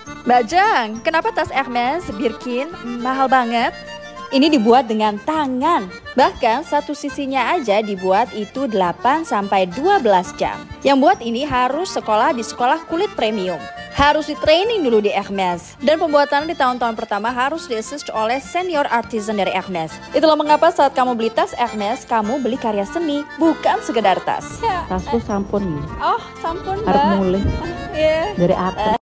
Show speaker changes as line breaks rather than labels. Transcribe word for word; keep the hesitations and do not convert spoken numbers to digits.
Bajang, kenapa tas Hermes Birkin mahal banget? Ini dibuat dengan tangan. Bahkan satu sisinya aja dibuat itu delapan sampai dua belas jam. Yang buat ini harus sekolah di sekolah kulit premium. Harus di training dulu di Hermes. Dan pembuatan di tahun-tahun pertama harus di-assist oleh senior artisan dari Hermes. Itulah mengapa saat kamu beli tas Hermes, kamu beli karya seni, bukan sekedar tas.
Tasku sampun.
Oh, sampun, Mbak.
Arep mulih
Iya.
dari atas.